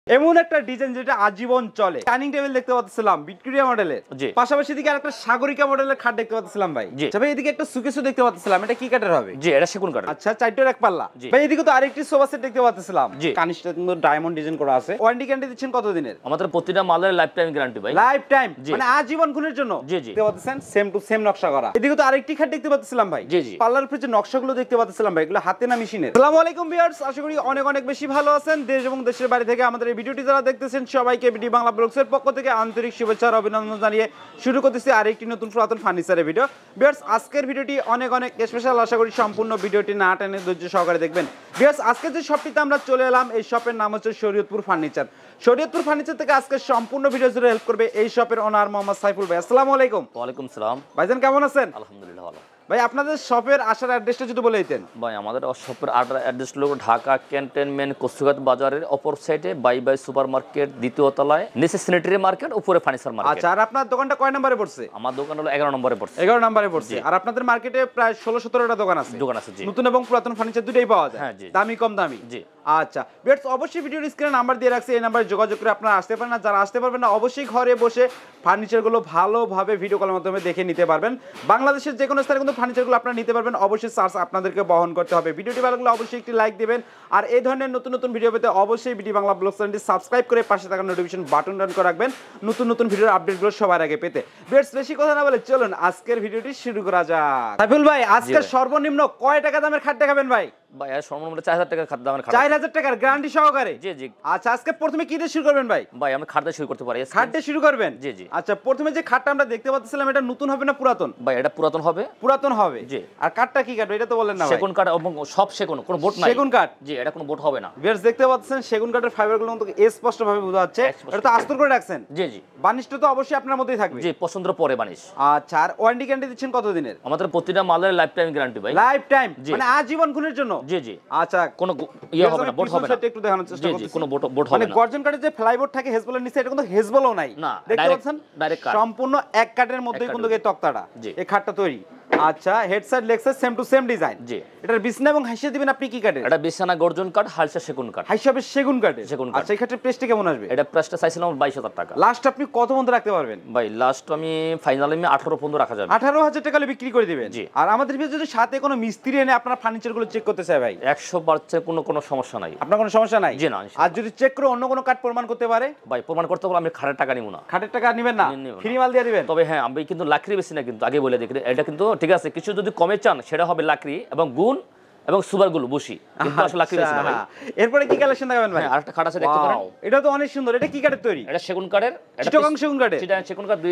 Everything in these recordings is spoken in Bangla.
এমন একটা ডিজাইন যেটা আজীবন চলে। ডাইনিং টেবিল দেখতে পাচ্ছিলাম ভিক্টোরিয়া মডেলের, পাশাপাশি দিকে আরেকটা সাগরিকা মডেলের খাট দেখতে পাচ্ছিলাম ভাই। ভাই এদিকে একটা সুকেসও দেখতে পাচ্ছিলাম, এটা কি কাঠের হবে? জি এটা সেগুন কাঠ। আচ্ছা, চারটার এক পাল্লা। ভাই এদিকে তো আরেকটি সোফা সেট দেখতে পাচ্ছিলাম, কানিশটা কিন্তু ডায়মন্ড ডিজাইন করা আছে। ওয়ারেন্টি গ্যারান্টি দিচ্ছেন কত দিনের? আমাদের প্রতিটা মালের লাইফ টাইম গ্যারান্টি ভাই। লাইফ টাইম মানে আজীবন গুণের জন্য। জি জি দেখতে পাচ্ছেন সেম টু সেম নকশা করা। এদিকে তো আরেকটি খাট দেখতে পাচ্ছিলাম ভাই। জি জি পাল্লার উপরে যে নকশাগুলো দেখতে পাচ্ছিলাম ভাই, এগুলো হাতে না মেশিনের? আসসালামু আলাইকুম ভিউয়ার্স, আশা করি অনেক অনেক বেশি ভালো আছেন। দেশ এবং দেশের বাইরে থেকে আমাদের এই ভিডিওটি যারা দেখতেছেন সবাইকে বিডি বাংলা ব্লগসের পক্ষ থেকে আন্তরিক শুভেচ্ছা আর অভিনন্দন জানিয়ে শুরু করতেছি আরেকটি নতুন পুরাতন ফার্নিচারের ভিডিও। ভিউয়ার্স আজকের ভিডিওটি অনেক অনেক স্পেশাল, আশা করি সম্পূর্ণ ভিডিওটি না টেনে ধৈর্য সহকারে দেখবেন। ভিউয়ার্স আজকে যে শপটিতে আমরা চলে এলাম, এই শপের নাম হচ্ছে শরীয়তপুর ফার্নিচার। শরীয়তপুর ফার্নিচার থেকে আজকে সম্পূর্ণ ভিডিও জুড়ে হেল্প করবে এই শপের ওনার মোহাম্মদ সাইফুল ভাই। আসসালামু আলাইকুম। ওয়ালাইকুম সালাম। ভাইজান কেমন আছেন? আলহামদুলিল্লাহ ভালো। ভাই আপনাদের শপের আসার অ্যাড্রেসটা যদি বলে দিতেন। ভাই আমাদের শপের অ্যাড্রেস হলো ঢাকা ক্যান্টনমেন্ট কচুঘাট বাজারের অপর সাইডে বাই বাই সুপার মার্কেট, দ্বিতীয় তলায়, নিচে স্যানিটারি মার্কেট, উপরে ফার্নিচার মার্কেট। আচ্ছা, আর আপনার দোকানটা কয় নম্বরে পড়ছে? আমার দোকান হলো 11 নম্বরে পড়ছে। 11 নম্বরে পড়ছে। আর আপনাদের মার্কেটে প্রায় 16-17টা দোকান আছে। জি। নতুন এবং পুরাতন ফার্নিচার দুটোই পাওয়া যায়। হ্যাঁ জি। দামি কম দামি। জি। আচ্ছা ভিউয়ার্স অবশ্যই ভিডিওর স্ক্রিনে নাম্বার দিয়ে রাখছি, এই নাম্বারে যোগাযোগ করে আপনারা আসতে পারেন। না যারা আসতে পারবেন না অবশ্যই ঘরে বসে ফার্নিচারগুলো ভালোভাবে ভিডিও কলের মাধ্যমে দেখে নিতে পারবেন। বাংলাদেশের যে কোনো স্থানে কিন্তু ফার্নিচারগুলো আপনারা নিতে পারবেন, অবশ্যই চার্জ আপনাদেরকে বহন করতে হবে। ভিডিওটি ভালো লাগলে অবশ্যই একটি লাইক দিবেন, আর এই ধরনের নতুন নতুন ভিডিও পেতে অবশ্যই বিডি বাংলা ব্লগ চ্যানেলটি সাবস্ক্রাইব করে পাশে থাকা নোটিফিকেশন বাটন অন করে রাখবেন নতুন নতুন ভিডিওর আপডেটগুলো সবার আগে পেতে। ভিউয়ার্স বেশি কথা না বলে চলুন আজকের ভিডিওটি শুরু করা যাক। সাইফুল ভাই আজকে সর্বনিম্ন কয় টাকা দামের খাট দেখাবেন ভাই? ভাই সর্বনিম্ন 4000 টাকার খাট দামের খাট। 4000 টাকার গ্যারান্টি সহকারে? জি জি। আচ্ছা আজকে প্রথমে কি দিয়ে শুরু করবেন ভাই? ভাই আমি খাট দিয়ে শুরু করতে পারি। খাট দিয়ে শুরু করবেন? জি জি। আচ্ছা প্রথমে যে খাটটা আমরা দেখতে পাচ্ছিলাম এটা নতুন হবে না পুরাতন? ভাই এটা পুরাতন হবে। পুরাতন হবে। জি। আর কাঠটা কি কাঠ এটা তো বললেন না ভাই? সেগুন কাঠ এবং সব সেগুন, কোনো বোট নাই। সেগুন কাঠ? জি এটা কোনো বোট হবে না। ভিউয়ার্স দেখতে পাচ্ছেন সেগুন কাঠের ফাইবারগুলো কিন্তু স্পষ্ট ভাবে বোঝা যাচ্ছে। এটা তো আস্তর করে রাখছেন? জি জি। বানিশটা তো অবশ্যই আপনার মধ্যেই থাকবে? জি পছন্দের পরে বানিশ। আচ্ছা আর ওয়ারেন্টি গ্যারান্টি দিচ্ছেন কত দিনের? আমাদের প্রতিটা মালের লাইফ টাইম গ্যারান্টি ভাই। লাইফ টাইম মানে আজীবন গুণের জন্য? জি জি। আচ্ছা কোনো ইয়ে হবে না, বোট হবে না। একটু দেখানোর চেষ্টা করছি। জি জি কোনো বোট হবে না। মানে গর্জন কাঠের যে ফ্লাইবোর্ড থাকে হেজবলের নিচে, এটা কিন্তু হেজবলও নাই। দেখতে পাচ্ছেন ডাইরেক্ট কাঠ, সম্পূর্ণ এক কাঠের মধ্যেই কিন্তু এই তক্তাটা, এই খাটটা তৈরি। আচ্ছা head side leg side same to same design. জি। এটার বিছনা এবং হাইসা দিবেন আপনি কি কাঠের? এটা বিছানা গর্জন কাঠ, হালসা সেগুন কাঠ। হাইসা হবে সেগুন কাঠের। আচ্ছা এই খাটের প্রাইসটা কেমন আসবে? এটা প্রাইসটা চাইছিলাম 22000 টাকা। লাস্ট আপনি কত পর্যন্ত রাখতে পারবেন? ভাই লাস্ট আমি ফাইনালি 18 পর্যন্ত রাখা যাবে। 18000 টাকা বিক্রি করে দিবেন? জি। আর আমাদের ভিতরে যদি সাথে কোনো মিস্ত্রি এনে আপনার ফার্নিচার গুলো চেক করতে চায় ভাই? 100% কোনো সমস্যা নাই। আপনার কোনো সমস্যা নাই? জি না। আর যদি চেক করে অন্য কোনো কাঠ প্রমাণ করতে পারে? ভাই প্রমাণ করতে বলে আমি খাটের টাকা নিব না। খাটের টাকা নেবেন না? ফ্রি মাল দিয়ে দিবেন? তবে হ্যাঁ আমি কিন্তু লাকড়ি বেশি না, কিন্তু আগে বলে দেখি এটা কিন্তু ঠিক আছে। কিছু যদি কমে চান সেটা হবে লাকড়ি এবং গুণ এবং সুপারগুলো বসি, কিন্তু আসলে লাকড়ি বেশি না ভাই। এরপরে কি কালেকশন দেখাবেন ভাই? আরেকটা খাট আছে দেখতে পারেন। এটা তো অনেক সুন্দর। এটা কি কাঠের তৈরি? এটা সেগুন কাঠের। এটা চিটাগাং সেগুন কাঠের? চিটাগাং সেগুন কাঠ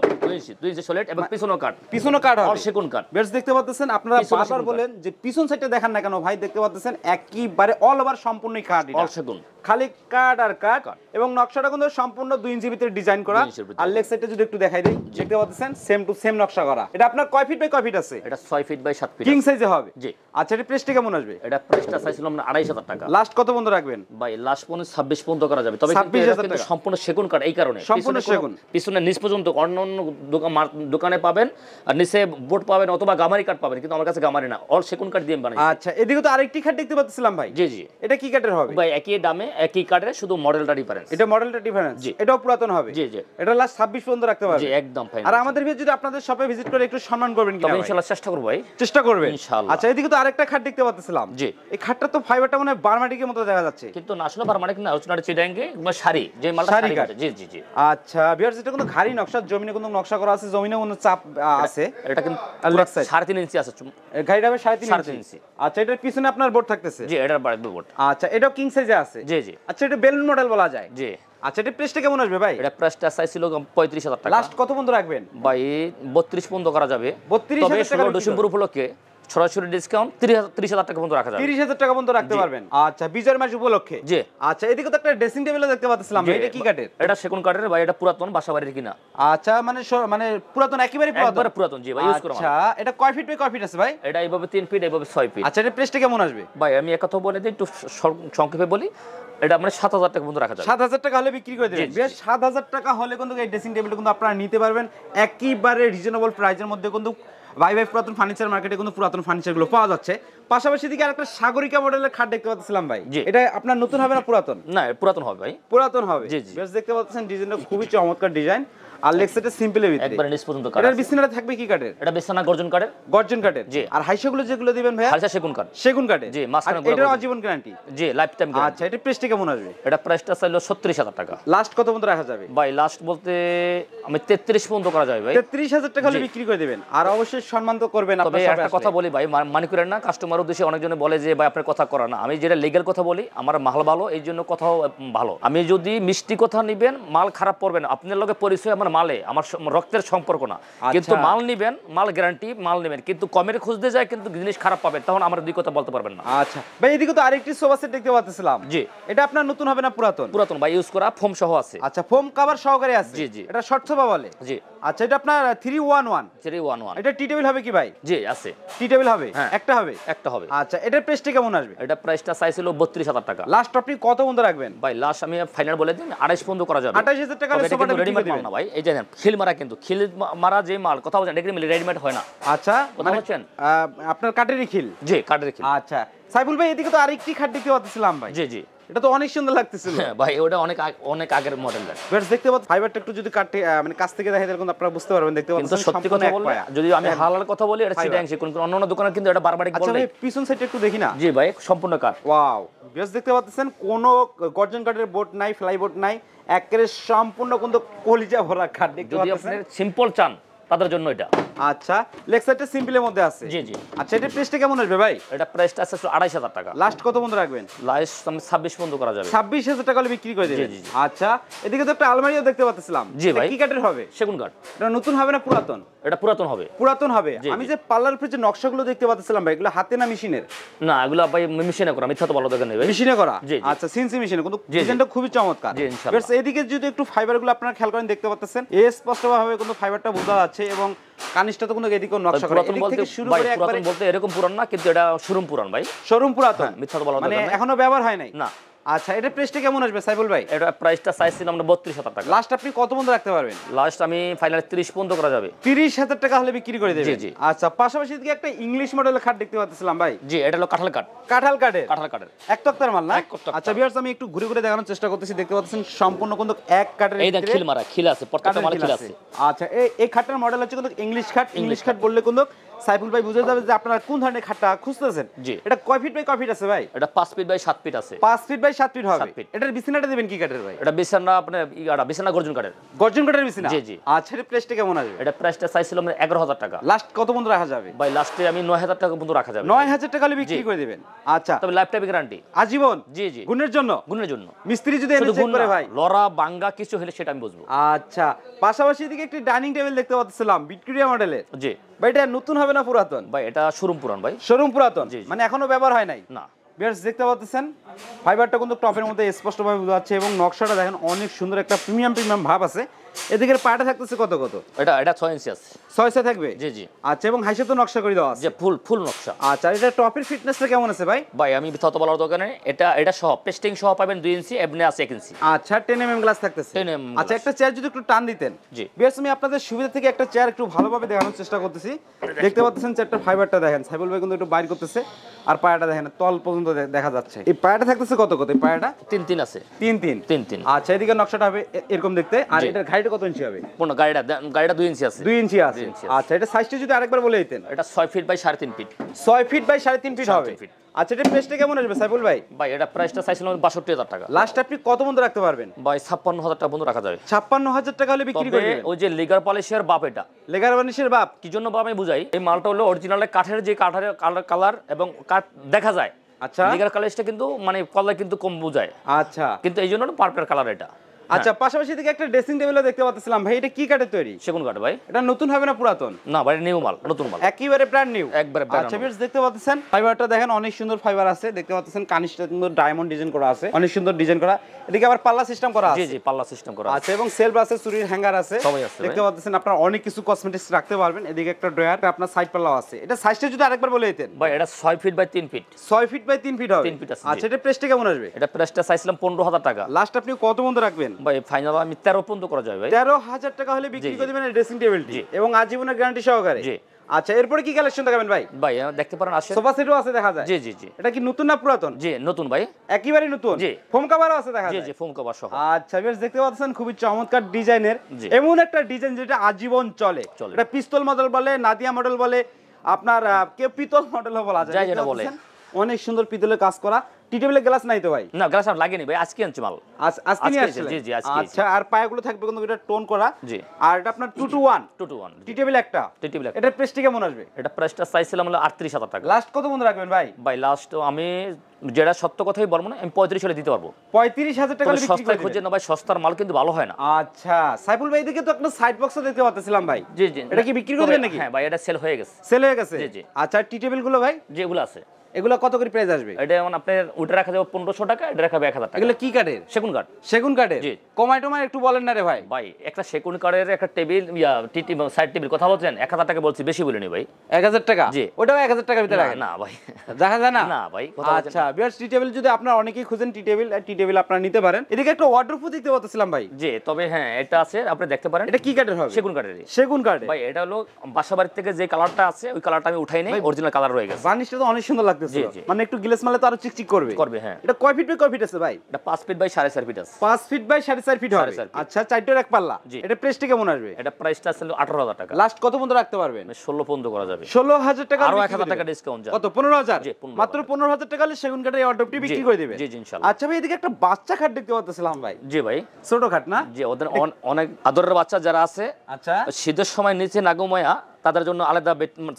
2 ইঞ্চি সলিড এবং পিছনও কাঠ। পিছনও কাঠ হবে? আর সেগুন কাঠ। বেশ দেখতে পাচ্ছেন আপনারা বারবার বলেন যে পিছন সাইডটা দেখান না কেন ভাই? দেখতে পাচ্ছেন একইবারে অল ওভার সম্পূর্ণই কাঠ। এটা অল সেগুন, খালি কাঠ আর কাঠ, এবং নকশাটা কিন্তু সম্পূর্ণ 2 ইঞ্চি ভিতরে ডিজাইন করা। আর লেগ সাইডটা যদি একটু দেখাই দেই, দেখতে পাচ্ছেন সেম টু সেম নকশা করা। এটা আপনার কয় ফিট বাই কয় ফিট আছে? এটা 6 ফিট বাই 7 ফিট কিং সাইজে হবে? জি। আচ্ছা এর প্রাইসটা কেমন আসবে? এটা প্রাইসটা চাইছিলাম না 25000 টাকা। লাস্ট কত পর্যন্ত রাখবেন? ভাই লাস্ট 26 পর্যন্ত করা যাবে। তবে কিন্তু সম্পূর্ণ সেগুন কাঠ, এই কারণে সম্পূর্ণ সেগুন। পিছনে নিচ পর্যন্ত অন্য দোকানে পাবেন আর নিচে বোর্ড পাবেন অথবা গামারি কাঠ পাবেন, কিন্তু আমার কাছে গামারি না, অল সেগুন কাঠ দিয়ে বানাই। আচ্ছা এদিকে তো আরেকটি খাট দেখতে পাচ্ছিলাম ভাই। জি জি। এটা কি কাঠের হবে? ভাই একই দামে একই কাঠের, শুধু মডেলটা ডিফারেন্স। এটা মডেলটা ডিফারেন্স? জি। এটাও পুরাতন হবে? জি জি। এটা লাস্ট 26 পর্যন্ত রাখতে পারবেন? জি একদম ফাইন। আর আমাদের ভিতরে যদি আপনাদের শপে ভিজিট করে একটু সম্মান করবেন কিনা? তবে ইনশাআল্লাহ চেষ্টা করব ভাই। চেষ্টা করবেন ইনশাআল্লাহ। আচ্ছা এদিকে তো আরেকটা খাট দেখতে পাচ্ছিলাম। জি। এই খাটটা তো ফাইবারটা মনে হয় বারমাটিকের মতো দেখা যাচ্ছে, কিন্তু না আসলে বারমাটিক না, ওটা চিটাঙ্গে বা শাড়ি, যে মালটা শাড়ি কাটে। জি জি জি। আচ্ছা ভিউয়ার্স এটা কিন্তু ঘাড়ি নকশা, জমিনে কিন্তু নকশা করা আছে, জমিনে কোনো চাপ আছে। এটা কিন্তু 3.5 ইঞ্চি আছে। গাড়িটা হবে 3.5 ইঞ্চি। আচ্ছা এটার পিছনে আপনার বোর্ড থাকতেছে? জি এটার বাইরে বোর্ড। আচ্ছা এটাও কিং সাইজে আছে? জি জি। আচ্ছা এটা বেলুন মডেল বলা যায়? জি। আচ্ছা এটা প্রাইসটা কেমন আসবে ভাই? এটা প্রাইসটা চাইছিল 35000 টাকা। লাস্ট কত পর্যন্ত রাখবেন? ভাই 32 পর্যন্ত করা যাবে। 32000 টাকা। 16 ডিসেম্বর উপলক্ষে সরাসরি ডিসকাউন্ট 30000 টাকা পর্যন্ত রাখা যাবে। 30000 টাকা পর্যন্ত রাখতে পারবেন? আচ্ছা বিজয়ের মাস উপলক্ষে? জি। আচ্ছা এদিকে তো একটা ড্রেসিং টেবিলও দেখতে পাচ্ছিলাম, এটা কি কাঠের? এটা সেগুন কাঠের ভাই, এটা পুরাতন বাসাবাড়ির কিনা। আচ্ছা মানে পুরাতন, একেবারে পুরাতন? একবারে পুরাতন জি ভাই, ইউজ করা। আচ্ছা এটা কয় ফিট বাই কয় ফিট আছে ভাই? এটা এইভাবে 3 ফিট, এইভাবে 6 ফিট। আচ্ছা এর প্রাইসটা কেমন আসবে? ভাই আমি এক কথা বলে দিই, একটু সংক্ষেপে বলি। এটা মানে 7000 টাকা পর্যন্ত রাখা যাবে। 7000 টাকা হলে বিক্রি করে দেবেন? বেশ 7000 টাকা হলে কিন্তু এই ড্রেসিং টেবিলটা কিন্তু আপনারা নিতে পারবেন একেবারে রিজনেবল প্রাইসের মধ্যে। কিন্তু বাই বাই পুরাতন ফার্নিচার মার্কেটে কিন্তু পুরাতন ফার্নিচারগুলো পাওয়া যাচ্ছে। পাশাপাশি দিকে আরেকটা সাগরিকা মডেলের খাট দেখতে পাচ্ছিলাম ভাই, এটা আপনার নতুন হবে না পুরাতন? না, পুরাতন হবে ভাই। পুরাতন হবে, জি জি। বেশ দেখতে পাচ্ছেন ডিজাইনটা খুবই চমৎকার ডিজাইন, আর লেগ সেটে সিম্পলের ভিতরে একবারে নিচ পর্যন্ত কাট। এটার বিছানাটা থাকবে কি কাঠের? এটা বিছানা গর্জন কাঠের। গর্জন কাঠের, জি। আর হাইসাগুলো যেগুলো দিবেন ভাই হালকা সেগুন কাঠ। সেগুন কাঠের, জি। মাঝখানে এটার আজীবন গ্যারান্টি? জি, লাইফ টাইম গ্যারান্টি। আচ্ছা, এটা প্রাইসটা কেমন আসবে? এটা প্রাইসটা চাইলো ৩৬,০০০ টাকা। লাস্ট কত পর্যন্ত রাখা যাবে ভাই? লাস্ট বলতে আমি ৩৩ পর্যন্ত করা যাবে ভাই। ৩৩,০০০ টাকা হলে বিক্রি করে দিবেন, আর অবশ্যই সম্মান তো করবেন। তবে একটা কথা বলি ভাই, মানে করেন না, কাস্টমার উদ্দেশ্যে অনেকজনে বলে যে ভাই আপনার কথা করা না, আমি যেটা লিগ্যাল কথা বলি, আমার মাল ভালো এই জন্য কথাও ভালো। আমি যদি মিষ্টি কথা নিবেন, মাল খারাপ পড়বেন, আপনার লগে পরিচয় আমার মালে, আমার রক্তের সম্পর্ক না, কিন্তু মাল নিবেন, মাল গ্যারান্টি, মাল নেবেন, কিন্তু কমের খুঁজতে যায় কিন্তু জিনিস খারাপ পাবেন, তখন আমার দুই কথা বলতে পারবেন না। আচ্ছা ভাই, এদিকে তো আরেকটি সোফা সেট দেখতে পাচ্ছিলাম। জি। এটা আপনার নতুন হবে না পুরাতন? পুরাতন ভাই, ইউজ করা, ফোম সহ আছে। আচ্ছা, ফোম কভার সহকারে আছে। জি জি। এটা শর্ট সোফা বলে? জি। আচ্ছা, এটা আপনার 311? 311। এটা টি টেবিল হবে কি ভাই? জি আছে। টি টেবিল হবে? হ্যাঁ। একটা হবে? একটা হবে। আচ্ছা, এটার প্রাইসটা কেমন আসবে? এটা প্রাইসটা চাইছিল ৩২,০০০ টাকা। লাস্ট আপনি কত পর্যন্ত রাখবেন? ভাই লাস্ট আমি ফাইনাল বলে দিন ২৮ পর্যন্ত করা যাবে। ২৮,০০০ টাকা হলে সোফাটা বিক্রি করে দিবেন না ভাই, এই যে খিল মারা, কিন্তু খিল মারা যে মাল কথা বলছেন এটা কিন্তু রেডিমেড হয় না। আচ্ছা, কথা বলছেন আপনার কাঠেরই খিল? জি, কাঠের খিল। আচ্ছা সাইফুল ভাই, এদিকে তো আরেকটি খাট দেখতে পাচ্ছিলাম ভাই। জি জি। এটা তো অনেক সুন্দর লাগতেছিল ভাই, ওটা অনেক আগের মডেল। বেশ দেখতে পাচ্ছেন, ফাইবারটা একটু যদি কাটে মানে কাছ থেকে দেখেন তখন আপনারা বুঝতে পারবেন। দেখতে পাচ্ছেন কিন্তু সত্যি কথা বললে, যদি আমি হালাল কথা বলি, এটা চিটাং কোন অন্য দোকানে কিন্তু এটা বারবারই বলে। আচ্ছা ভাই, পিছন সাইডটা একটু দেখি না। জি ভাই, সম্পূর্ণ কাঠ। ওয়াও, বেশ দেখতে পাচ্ছেন, কোনো গর্জন কাঠের বোর্ড নাই, ফ্লাই বোর্ড নাই, একেবারে সম্পূর্ণ কিন্তু কলিজা ভরা কাঠ দেখতে যদি পাচ্ছেন। আপনি সিম্পল চান তাদের জন্য এটা। আচ্ছা, লেগ সাইডটা সিম্পলের মধ্যে আছে? জি জি। আচ্ছা, এটার প্রাইসটা কেমন আসবে ভাই? এটা প্রাইসটা আছে ২৮,০০০ টাকা। লাস্ট কত পর্যন্ত রাখবেন? লাস্ট আমি ২৬ পর্যন্ত করা যাবে। ২৬,০০০ টাকা হলে বিক্রি করে দিবেন? জি জি। আচ্ছা, এদিকে তো একটা আলমারিও দেখতে পাচ্ছিলাম। জি ভাই। কি কাঠের হবে? সেগুন কাঠ। এটা নতুন হবে না পুরাতন? এটা পুরাতন হবে। পুরাতন হবে। আমি যে পার্লার ফ্রিজে নকশাগুলো দেখতে পাচ্ছিলাম ভাই, এগুলো হাতে না মেশিনের? না, এগুলো ভাই মেশিনে করা, মিথ্যা তো ভালো দেখেন ভাই। মেশিনে করা? জি। আচ্ছা, সিএনসি মেশিনে, কিন্তু ডিজাইনটা খুবই চমৎকার। জি ইনশাআল্লাহ। বেশ, এদিকে যদি একটু ফাইবারগুলো আপনারা খেয়াল করেন দেখতে পাচ্ছেন, স্পষ্টভাবে কিন্তু ফাইবারটা বোঝা যাচ্ছে, এবং কানিসটা তো কোনো এদিকে নকশা করা। পুরাতন বলতে ভাই, পুরাতন বলতে এরকম পুরান না, কিন্তু এটা শোরুম পুরান ভাই। শোরুম পুরাতন? মিথ্যা তো ভালো মানে দেখেন এখনো ব্যবহার হয় নাই? না। আচ্ছা, এটা প্রাইসটা কেমন আসবে সাইফুল ভাই? এটা প্রাইসটা চাইছিলাম আমরা ৩২,০০০ টাকা। লাস্ট আপনি কত পর্যন্ত রাখতে পারবেন? লাস্ট আমি ফাইনাল ৩০ পর্যন্ত করা যাবে। ৩০,০০০ টাকা হলে বিক্রি করে দেবেন? জি জি। আচ্ছা, পাশাপাশি দিকে একটা ইংলিশ মডেলের খাট দেখতে পাচ্ছিলাম ভাই। জি, এটা হলো কাঁঠাল কাঠ। কাঁঠাল কাঠের? কাঁঠাল কাঠের এক তক্তার মাল না? এক তক্তার। আচ্ছা ভিউয়ার্স, আমি একটু ঘুরে ঘুরে দেখানোর চেষ্টা করতেছি। দেখতে পাচ্ছেন সম্পূর্ণ কিন্তু এক কাঠের। এই দেখ, খিল মারা, খিল আছে, প্রত্যেকটা মালে খিল আছে। আচ্ছা, এই খাটটার মডেল হচ্ছে কিন্তু ইংলিশ খাট। ইংলিশ খাট বললে কিন্তু সাইফুল ভাই বুঝে যাবে যে আপনারা কোন ধরনের খাটটা খুঁজতেছেন। জি। এটা কয় ফিট বাই কয় ফিট আছে ভাই? এটা ৫ ফিট বাই ৭ ফিট আছে। ৫ ফিট বাই ৭ ফিট হবে। ৭ ফিট। এটার বিছানাটা দিবেন কি কাঠের ভাই? এটা বিছানা আপনার বিছানা গর্জন কাঠের। গর্জন কাঠের বিছানা? জি জি। আচ্ছা, এর প্রাইসটা কেমন আসবে? এটা প্রাইসটা চাইছিলাম ১১,০০০ টাকা। লাস্ট কত পর্যন্ত রাখা যাবে? ভাই লাস্টে আমি ৯,০০০ টাকা পর্যন্ত রাখা যাবে। ৯,০০০ টাকা হলে বিক্রি করে দিবেন? আচ্ছা, তবে লাইফ টাইম গ্যারান্টি আজীবন? জি জি। গুণের জন্য? গুণের জন্য। মিস্ত্রি যদি এনে চেক করে ভাই? লরা বাঙ্গা কিছু হলে সেটা আমি বুঝবো। আচ্ছা, পাশাপাশি এদিকে একটি ডাইনিং টেবিল দেখতে পাচ্ছিলাম ভিক্টোরিয়া মডেলের। জি ভাই, এটা নতুন হবে না পুরাতন? ভাই, এটা শোরুম পুরান ভাই। শোরুম পুরাতন? জি জি। মানে এখনো ব্যবহার হয় নাই? না। বেশ দেখতে পাচ্ছেন, ফাইবারটা কিন্তু টপের মধ্যে স্পষ্টভাবে বোঝা যাচ্ছে, এবং নকশাটা দেখেন অনেক সুন্দর, একটা প্রিমিয়াম ভাব আছে। এদিকের পাটা থাকতেছে কত? এটা ৬ ইঞ্চি আছে। ৬ থাকবে? জি জি। আচ্ছা, এবং হাইসে তো নকশা করে দেওয়া আছে? যে ফুল নকশা। আচ্ছা, এটা টপের ফিটনেসটা কেমন আছে ভাই? ভাই আমি বিথত বলার দোকানে এটা সহ পেস্টিং সহ পাবেন ২ ইঞ্চি, এমনি আছে ১ ইঞ্চি। আচ্ছা, 10 mm গ্লাস থাকতেছে? 10 mm আচ্ছা, একটা চেয়ার যদি একটু টান দিতেন। জি। বেশ, আমি আপনাদের সুবিধা থেকে একটা চেয়ার একটু ভালোভাবে দেখানোর চেষ্টা করতেছি। দেখতে পাচ্ছেন চেয়ারটার ফাইবারটা দেখেন, সাইফুল ভাই কিন্তু একটু বাইর করতেছে, আর পায়াটা দেখেন তল পর্যন্ত দেখা যাচ্ছে। এই পায়াটা থাকতেছে কত? এই পায়াটা ৩ আছে। ৩। আচ্ছা, এদিকে নকশাটা হবে এরকম দেখতে, আর এটার হাইট কত ইঞ্চি হবে? গাড়িটা ২ ইঞ্চি আছে। ২ ইঞ্চি আছে? আচ্ছা, এটা সাইজটা যদি আরেকবার বলে দিতেন। এটা ৬ ফিট বাই ৩.৫ ফিট। ৬ ফিট বাই ৩.৫ ফিট হবে? আচ্ছা, এটা প্রাইসটা কেমন আসবে সাইফুল ভাই? ভাই এটা প্রাইসটা চাইছিলাম ৬২,০০০ টাকা। লাস্ট আপনি কত পর্যন্ত রাখতে পারবেন? ভাই ৫৬,০০০ টাকা পর্যন্ত রাখা যাবে। ৫৬,০০০ টাকা হলে বিক্রি করে দিবেন? ওই যে লেগার পলিশের বাপ, এটা লেগার বার্নিশের বাপ কি জন্য বাপ আমি বুঝাই। এই মালটা হলো অরিজিনাল কাঠের, যে কাঠের কালার এবং কাঠ দেখা যায়। আচ্ছা, লেগার কালারটা কিন্তু মানে কলার কিন্তু কম বুঝায়। আচ্ছা, কিন্তু এই জন্য পার্পল কালার এটা। আচ্ছা, পাশাপাশি দিকে একটা ড্রেসিং টেবিলও দেখতে পাচ্ছিলাম ভাই, এটা কি কাঠের তৈরি? সেগুন কাঠ ভাই। এটা নতুন হবে না পুরাতন? না ভাই, নিউ মাল, নতুন মাল, একেবারে ব্র্যান্ড নিউ। একবারে আচ্ছা বেশ, দেখতে পাচ্ছেন ফাইবারটা দেখেন অনেক সুন্দর ফাইবার আছে। দেখতে পাচ্ছেন কানিশটা কিন্তু ডায়মন্ড ডিজাইন করা আছে, অনেক সুন্দর ডিজাইন করা। এদিকে আবার পাল্লা সিস্টেম করা আছে? জি জি, পাল্লা সিস্টেম করা আছে, এবং সেলফ আছে, চুরির হ্যাঙ্গার আছে, সবই আছে। দেখতে পাচ্ছেন আপনারা অনেক কিছু কসমেটিক্স রাখতে পারবেন। এদিকে একটা ড্রয়ার, আপনার সাইড পাল্লাও আছে। এটা সাইজটা যদি আরেকবার বলে দিতেন ভাই। এটা ৬ feet by ৩ feet. ৬ feet by ৩ feet হবে? ৩ ফিট আছে। আচ্ছা, এটা প্রাইসটা কেমন আসবে? এটা প্রাইসটা চাইছিলাম ১৫,০০০ টাকা। লাস্ট আপনি কত পর্যন্ত রাখবেন? ভাই ফাইনাল আমি ১৩ পর্যন্ত করা যায় ভাই। ১৩,০০০ টাকা হলে বিক্রি করে দিবেন এই ড্রেসিং টেবিলটি, এবং আজীবনের গ্যারান্টি সহকারে? জি। আচ্ছা এরপরে কি কালেকশন দেখাবেন ভাই? ভাই দেখতে পারেন আসেন। সোফা সেটও আছে দেখা যায়। জি জি জি। এটা কি নতুন না পুরাতন? জি নতুন ভাই। একেবারে নতুন। জি। ফোম কভারও আছে দেখা যায়। জি জি ফোম কভার সহ। আচ্ছা বেশ দেখতে পাচ্ছেন খুবই চমৎকার ডিজাইনের, এমন একটা ডিজাইন যেটা আজীবন চলে। এটা পিস্তল মডেল বলে, নাদিয়া মডেল বলে, আপনার কেউ পিতল মডেলও বলা যায়। যেটা বলে। অনেক সুন্দর পিতলের কাজ করা। টি টেবিলের গ্লাস নাই তো ভাই? না গ্লাস আর লাগেনি ভাই, আজকে আনছি মাল। আজকে নিয়ে আসছেন? জি জি আজকে। আচ্ছা আর পায়াগুলো থাকবে কিন্তু এটা টোন করা। জি। আর এটা আপনার 2 to 1 টি টেবিল একটা। টি টেবিল একটা। এটার প্রাইসটা কেমন আসবে? এটা প্রাইসটা চাইছিলাম হলো ৩৮,০০০ টাকা। লাস্ট কত বন্ধ রাখবেন ভাই? ভাই লাস্ট আমি যেটা সত্য কথাই বলবো না, আমি ৩৫ হলে দিতে পারবো। ৩৫,০০০ টাকা বিক্রি সস্তায় খুঁজে না ভাই, সস্তার মাল কিন্তু ভালো হয় না। আচ্ছা সাইফুল ভাই এদিকে তো একটা সাইড বক্সও দেখতে পাচ্ছিলাম ভাই। জি জি। এটা কি বিক্রি করবেন নাকি? হ্যাঁ ভাই এটা সেল হয়ে গেছে। সেল হয়ে গেছে? জি জি। আচ্ছা টি টেবিল গুলো ভাই? জি এগুলো আছে। এগুলো কত করে প্রাইস আসবে? এটা যেমন আপনার ওটা রাখা যাবে ১৫০০ টাকা, এটা রাখা যাবে ১০০০ টাকা। এগুলো কি কাঠের? সেগুন কাঠ। সেগুন কাঠের? জি। কমাই টমাই একটু বলেন না রে ভাই। ভাই একটা সেগুন কাঠের একটা টেবিল টিটি সাইড টেবিল কথা বলছেন ১০০০ টাকা বলছি, বেশি বলিনি ভাই। ১০০০ টাকা? জি। ওটাও ১০০০ টাকার ভিতরে রাখেন? না ভাই দেখা যায় না? না ভাই। আচ্ছা বিয়ার টি টেবিল যদি আপনারা অনেকেই খুঁজেন টি টেবিল আপনারা নিতে পারেন। এদিকে একটা ওয়ার্ডরোবও দেখতে পাচ্ছিলাম ভাই। জি তবে হ্যাঁ এটা আছে, আপনি দেখতে পারেন। এটা কি কাঠের হবে? সেগুন কাঠের। সেগুন কাঠের? ভাই এটা হলো বাসা বাড়ি থেকে যে কালারটা আছে ওই কালারটা আমি উঠাই নাই, অরিজিনাল কালার রয়ে গেছে। বার্নিশটা তো অনেক সুন্দর লাগতেছে। মানে একটু গ্লেস মারলে তো আরো চিকচিক করবে। হ্যাঁ। এটা কয় ফিট বাই কয় ফিট আছে ভাই? এটা ৫ ফিট বাই ৪.৫ ফিট আছে। ৫ ফিট বাই ৪.৫ ফিট হবে। আচ্ছা চারটার এক পাল্লা। এটা প্রাইসটা কেমন আসবে? এটা প্রাইসটা আছে ১৮,০০০ টাকা। লাস্ট কত পর্যন্ত রাখতে পারবেন? ১৬ পর্যন্ত করা যাবে। ১৬,০০০ টাকা আরো ১০০০ টাকা ডিসকাউন্ট যাবে। কত? ১৫,০০০? জি মাত্র ১৫,০০০ টাকা হলে সেগুন কাঠের এই ওয়ার্ডরোবটি বিক্রি করে দিবেন? জি জি ইনশাআল্লাহ। আচ্ছা ভাই এদিকে একটা বাচ্চা খাট দেখতে পাচ্ছিলাম ভাই। জি ভাই। ছোট খাট না? জি ওদের অনেক আদরের বাচ্চা যারা আছে। আচ্ছা। শীতের সময় নিচে না ঘুমায়া তাদের জন্য আলাদা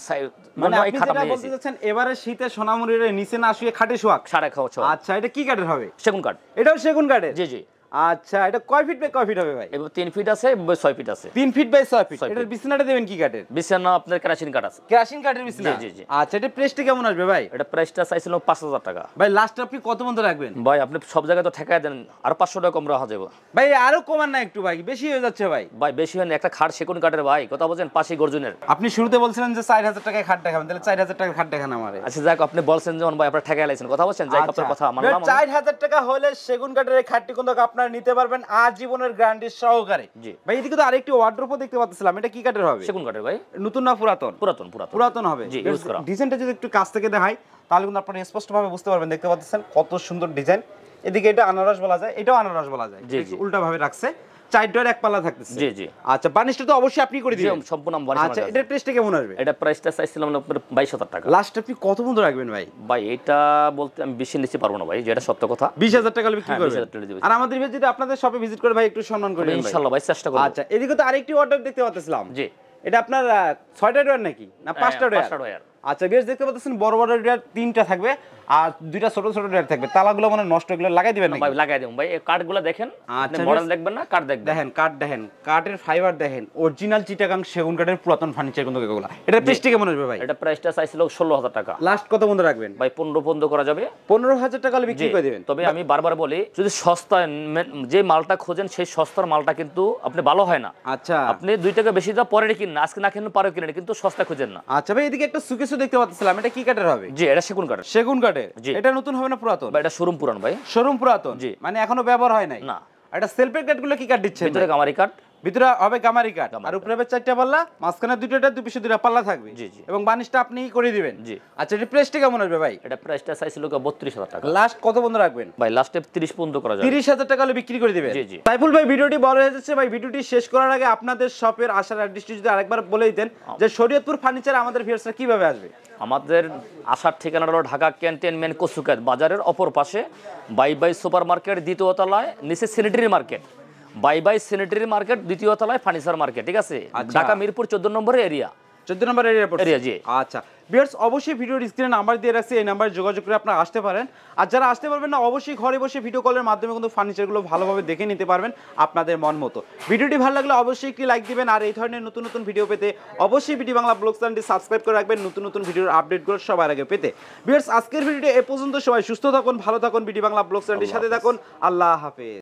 মানে আপনি যেটা বলতে চাচ্ছেন এবারে শীতে সোনামুড়ির নিচে না শুয়ে খাটে শোয়াক। সাড়ে খাওয়া। আচ্ছা এটা কি কাঠের হবে? সেগুন কাঠ। এটাও সেগুন কাঠের? জি জি। আচ্ছা এটা কয় ফিট বাই কয় ফিট হবে ভাই? এবার ৩ ফিট আছে, ৬ ফিট আছে। ৩ ফিট বাই ৬ ফিট। এটার বিছানাটা দেবেন কি কাঠের? বিছানা আপনার কেরাসিন কাঠ আছে। কেরাসিন কাঠের বিছানা? জি জি। আচ্ছা এটা প্রাইসটা কেমন আসবে ভাই? এটা প্রাইসটা চাইছিল ৫,০০০ টাকা। ভাই লাস্ট আপনি কত পর্যন্ত রাখবেন? ভাই আপনি সব জায়গায় তো ঠেকায় দেন, আর ৫০০ টাকা কম রাখা যাবে। ভাই আরো কমান না একটু ভাই, বেশি হয়ে যাচ্ছে ভাই। ভাই বেশি হয় না, একটা খাট সেগুন কাঠের ভাই, কথা বলছেন পাশে গর্জনের। আপনি শুরুতে বলছিলেন যে ৪০০০ টাকায় খাট দেখাবেন, তাহলে ৪০০০ টাকার খাট দেখান আমারে। আচ্ছা যাক আপনি বলছেন যখন ভাই আপনারা ঠেকায় লাইছেন, কথা বলছেন, যাই আপনার কথা মানলাম। ৪০০০ টাকা হলে সেগুন কাঠের এই খাটটি কিন্তু আপনারা নিতে পারবেন আজীবনের গ্যারান্টি সহকারে। জি ভাই এদিকে তো আরেকটি ওয়ার্ডরোবও দেখতে পাচ্ছিলাম, এটা কি কাঠের হবে? সেগুন কাঠের ভাই। নতুন না পুরাতন? পুরাতন। পুরাতন হবে। জি ইউজ করা। ডিজাইনটা যদি একটু কাছ থেকে দেখাই তাহলে কিন্তু আপনারা স্পষ্টভাবে বুঝতে পারবেন। দেখতে পাচ্ছেন কত সুন্দর ডিজাইন। এদিকে এটা আনারস বলা যায়, এটাও আনারস বলা যায়। জি জি। উল্টা ভাবে রাখছে, চারটার এক পাল্লা থাকতেছে। জি জি। আচ্ছা বার্নিশটা তো অবশ্যই আপনি করে দিবেন? সম্পূর্ণ বার্নিশ। আচ্ছা এটার প্রাইসটা কেমন আসবে? এটা প্রাইসটা চাইছিলাম আপনার ২২,০০০ টাকা। লাস্ট আপনি কত পর্যন্ত রাখবেন ভাই? ভাই এটা বলতে আমি বেশি নিতে পারবো না ভাই, যেটা সত্য কথা। ২০,০০০ টাকা বিক্রি করবেন? ২০,০০০ টাকা দিবেন। আর আমাদের ভাই যদি আপনাদের শপে ভিজিট করে ভাই একটু সম্মান করে দিবেন ইনশাআল্লাহ ভাই, চেষ্টা করব। আচ্ছা এদিকে তো আরেকটি অর্ডার দেখতে পাচ্ছিলাম। জি। এটা আপনার ৬টা ডয়ার নাকি না ৫টা ডয়ার? আচ্ছা বেশ দেখতে পাচ্ছেন বড় বড় ডয়ার ৩টা থাকবে আর ২টা ছোট ছোট ডয়ার থাকবে। তালাগুলো মানে নষ্ট, এগুলো লাগাই দিবেন নাকি? ভাই লাগাই দেব ভাই, এই কাঠগুলো দেখেন। আপনি মডেল দেখবেন না, কাঠ দেখবেন। দেখেন কাঠ দেখেন, কাঠের ফাইবার দেখেন, অরিজিনাল চিটাগাং সেগুন কাঠের পুরাতন ফার্নিচার কিন্তু এগুলো। এটার প্রাইসটা কেমন আসবে ভাই? এটা প্রাইসটা চাইছিল ১৬,০০০ টাকা। লাস্ট কত বন্ধ রাখবেন? ভাই ১৫ বন্ধ করা যাবে। ১৫,০০০ টাকা বিক্রি করে দিবেন। তবে আমি বারবার বলি, যদি সস্তা যে মালটা খোঁজেন সেই সস্তার মালটা কিন্তু আপনি ভালো হয় না। আচ্ছা আপনি ২ টাকা বেশি দাও পরে কিনেন, আজকে না কিনেন পরে কিনেন, কিন্তু সস্তা খুঁজেন না। আচ্ছা ভাই এদিকে একটা সুকেসও দেখতে পাচ্ছিলাম, এটা কি কাঠের হবে? জি এটা সেগুন কাঠের। সেগুন কাঠের? জি। এটা নতুন হবে না পুরাতন? ভাই এটা শোরুম পুরান ভাই। শোরুম পুরাতন? জি। মানে এখনো ব্যবহার হয় নাই? না। এটা সেলফের কাঠগুলো কি কাঠ দিচ্ছেন? ভিতরে কামারি কাঠ, ভিতরে হবে গামারি কাঠ, আর উপরে হবে ৪টা পাল্লা, মাঝখানে দুইটা, দুই পাশে দুইটা পাল্লা থাকবে। জি জি। এবং বার্নিশটা আপনিই করে দিবেন? জি। আচ্ছা এটা প্রাইসটা কেমন আসবে ভাই? এটা প্রাইসটা চাইছিল ৩২,০০০ টাকা। লাস্ট কত বন্ধ রাখবেন? ভাই লাস্টে ৩০ বন্ধ করা যাবে। ৩০,০০০ টাকা হলে বিক্রি করে দিবেন? জি জি। সাইফুল ভাই ভিডিওটি বড় হয়ে যাচ্ছে ভাই, ভিডিওটি শেষ করার আগে আপনাদের শপের আসার অ্যাড্রেসটি যদি আরেকবার বলে দিতেন যে শরীয়তপুর ফার্নিচার আমাদের ভিউয়ার্সরা কিভাবে আসবে? আমাদের আসার ঠিকানা হলো ঢাকা ক্যান্টনমেন্ট কচুকাত বাজারের অপর পাশে বাই সুপার মার্কেট, দ্বিতীয় তলায়, নিচে sanitary market. By sanitary market, দ্বিতীয় তলায় ফার্নিচার মার্কেট, ঠিক আছে? ঢাকা মিরপুর ১৪ নম্বর এরিয়া। ১৪ নম্বর এরিয়া জি। আচ্ছা ভিউয়ার্স অবশ্যই ভিডিওর স্ক্রিনে নাম্বার দিয়ে রাখছি, এই নাম্বারে যোগাযোগ করে আপনারা আসতে পারেন। আর যারা আসতে পারবেন না অবশ্যই ঘরে বসে ভিডিও কলের মাধ্যমে কিন্তু ফার্নিচারগুলো ভালোভাবে দেখে নিতে পারবেন আপনাদের মন মতো। ভিডিওটি ভালো লাগলে অবশ্যই একটি লাইক দিবেন, আর এই ধরনের নতুন নতুন ভিডিও পেতে অবশ্যই বিডি বাংলা ব্লগ চ্যানেলটি সাবস্ক্রাইব করে রাখবেন নতুন নতুন ভিডিওর আপডেটগুলো সবার আগে পেতে। ভিউয়ার্স আজকের ভিডিওটি এ পর্যন্ত, সবাই সুস্থ থাকুন, ভালো থাকুন, বিডি বাংলা ব্লগ চ্যানেলটির সাথে থাকুন। আল্লাহ হাফেজ।